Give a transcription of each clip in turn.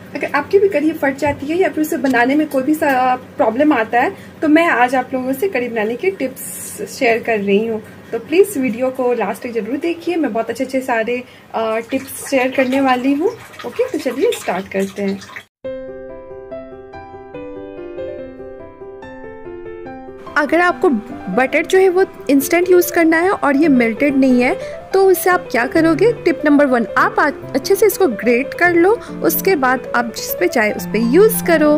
अगर आपकी भी कढ़ी फट जाती है या फिर उसे बनाने में कोई भी प्रॉब्लम आता है तो मैं आज आप लोगों से कढ़ी बनाने के टिप्स शेयर कर रही हूँ। तो प्लीज़ वीडियो को लास्ट तक जरूर देखिए, मैं बहुत अच्छे सारे टिप्स शेयर करने वाली हूँ। ओके, तो चलिए स्टार्ट करते हैं। अगर आपको बटर जो है वो इंस्टेंट यूज़ करना है और ये मेल्टेड नहीं है तो उससे आप क्या करोगे, टिप नंबर 1, आप अच्छे से इसको ग्रेट कर लो, उसके बाद आप जिस पे चाहे उस पे यूज़ करो।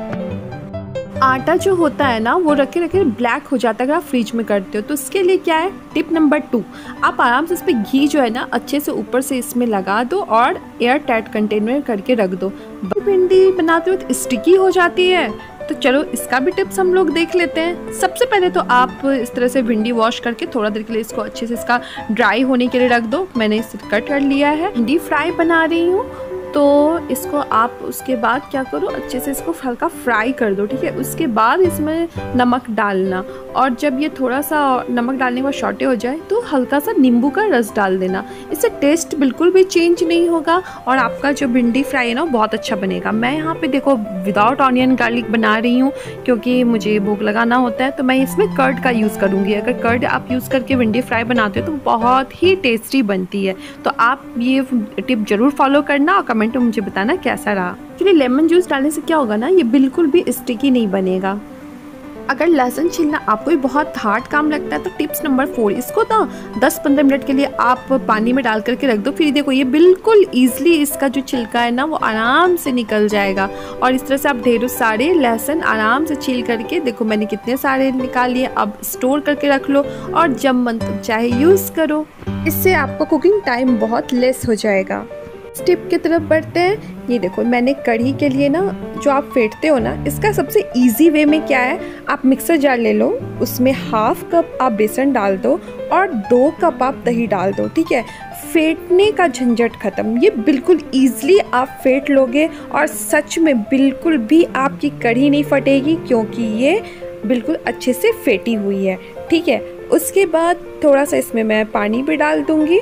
आटा जो होता है ना वो रखे रखे ब्लैक हो जाता है अगर आप फ्रिज में करते हो, तो उसके लिए क्या है, टिप नंबर 2, आप आराम से इस पर घी जो है ना अच्छे से ऊपर से इसमें लगा दो और एयर टाइट कंटेनर में करके रख दो। भिंडी बनाते हो तो स्टिकी हो जाती है, तो चलो इसका भी टिप्स हम लोग देख लेते हैं। सबसे पहले तो आप इस तरह से भिंडी वॉश करके थोड़ा देर के लिए इसको अच्छे से इसका ड्राई होने के लिए रख दो। मैंने इसे कट कर लिया है। भिंडी फ्राई बना रही हूँ तो इसको आप उसके बाद क्या करो, अच्छे से इसको हल्का फ्राई कर दो, ठीक है। उसके बाद इसमें नमक डालना, और जब ये थोड़ा सा नमक डालने के बाद शॉटे हो जाए तो हल्का सा नींबू का रस डाल देना। इससे टेस्ट बिल्कुल भी चेंज नहीं होगा और आपका जो भिंडी फ्राई है ना बहुत अच्छा बनेगा। मैं यहाँ पे देखो विदाउट ऑनियन गार्लिक बना रही हूँ क्योंकि मुझे भूख लगाना होता है, तो मैं इसमें कर्ड का यूज़ करूँगी। अगर कर्ड आप यूज़ करके भिंडी फ्राई बनाते हो तो बहुत ही टेस्टी बनती है। तो आप ये टिप ज़रूर फॉलो करना और कमेंट में मुझे बताना कैसा रहा। एक्चुअली लेमन जूस डालने से क्या होगा ना, ये बिल्कुल भी स्टिकी नहीं बनेगा। अगर लहसुन छीलना आपको भी बहुत हार्ड काम लगता है तो टिप्स नंबर 4, इसको ना 10-15 मिनट के लिए आप पानी में डाल करके रख दो। फिर देखो ये बिल्कुल ईजिली इसका जो छिलका है ना वो आराम से निकल जाएगा। और इस तरह से आप ढेरों सारे लहसुन आराम से छील करके, देखो मैंने कितने सारे निकाल लिए, अब स्टोर करके रख लो और जब मन तक चाहे यूज़ करो। इससे आपको कुकिंग टाइम बहुत लेस हो जाएगा। टिप की तरफ बढ़ते हैं। ये देखो मैंने कढ़ी के लिए ना जो आप फेंटते हो ना, इसका सबसे इजी वे में क्या है, आप मिक्सर जार ले लो, उसमें हाफ कप आप बेसन डाल दो और 2 कप आप दही डाल दो, ठीक है। फेंटने का झंझट खत्म, ये बिल्कुल ईजिली आप फेंट लोगे और सच में बिल्कुल भी आपकी कढ़ी नहीं फटेगी क्योंकि ये बिल्कुल अच्छे से फेंटी हुई है, ठीक है। उसके बाद थोड़ा सा इसमें मैं पानी भी डाल दूंगी।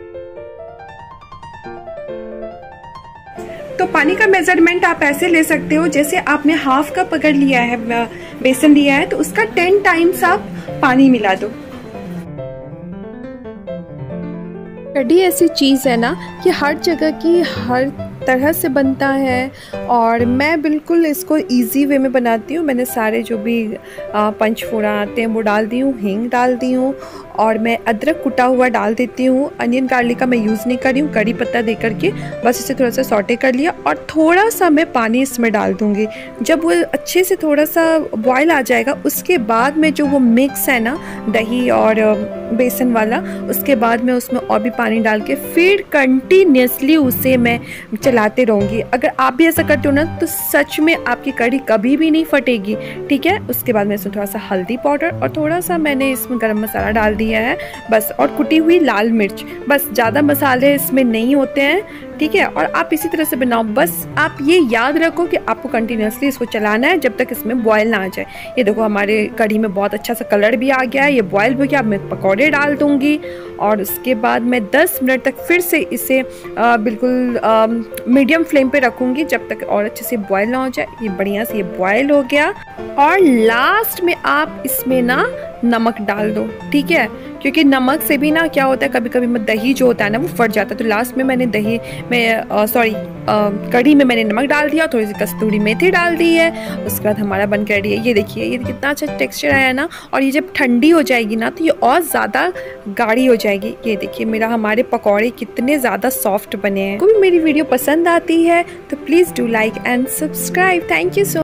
तो पानी का मेजरमेंट आप ऐसे ले सकते हो, जैसे आपने हाफ कप अगर लिया है बेसन लिया है तो उसका 10 टाइम्स आप पानी मिला दो। कढ़ी ऐसी चीज़ है ना कि हर जगह की हर तरह से बनता है और मैं बिल्कुल इसको इजी वे में बनाती हूँ। मैंने सारे जो भी पंचफोड़ा आते हैं वो डाल दी हूँ, हींग डाल दी हूँ और मैं अदरक कुटा हुआ डाल देती हूँ। अनियन गार्लिक का मैं यूज़ नहीं कर रही हूँ, कड़ी पत्ता दे करके बस इसे थोड़ा सा सॉटे कर लिया और थोड़ा सा मैं पानी इसमें डाल दूँगी। जब वो अच्छे से थोड़ा सा बॉयल आ जाएगा उसके बाद में जो वो मिक्स है ना दही और बेसन वाला, उसके बाद मैं उसमें और भी पानी डाल के फिर कंटिन्यूसली उसे मैं चलाते रहूँगी। अगर आप भी ऐसा करते हो ना तो सच में आपकी कढ़ी कभी भी नहीं फटेगी, ठीक है। उसके बाद मैं इसमें थोड़ा सा हल्दी पाउडर और थोड़ा सा मैंने इसमें गरम मसाला डाल दिया है बस, और कुटी हुई लाल मिर्च, बस ज़्यादा मसाले इसमें नहीं होते हैं, ठीक है। और आप इसी तरह से बनाओ, बस आप ये याद रखो कि आपको कंटिन्यूसली इसको चलाना है जब तक इसमें बॉयल ना आ जाए। ये देखो हमारे कढ़ी में बहुत अच्छा सा कलर भी आ गया है, ये बॉयल हो गया। अब मैं पकौड़े डाल दूंगी और उसके बाद मैं 10 मिनट तक फिर से इसे बिल्कुल मीडियम फ्लेम पे रखूँगी जब तक और अच्छे से बॉयल ना हो जाए। ये बढ़िया से ये बॉयल हो गया और लास्ट में आप इसमें ना नमक डाल दो, ठीक है, क्योंकि नमक से भी ना क्या होता है कभी कभी दही जो होता है ना वो फट जाता है। तो लास्ट में मैंने कढ़ी में मैंने नमक डाल दिया, थोड़ी सी कस्तूरी मेथी डाल दी है। उसके बाद हमारा बन के रेडी है। ये देखिए ये कितना अच्छा टेक्सचर आया ना, और ये जब ठंडी हो जाएगी ना तो ये और ज़्यादा गाढ़ी हो जाएगी। ये देखिए मेरा हमारे पकौड़े कितने ज़्यादा सॉफ्ट बने हैं। कोई मेरी वीडियो पसंद आती है तो please do like and subscribe. Thank you so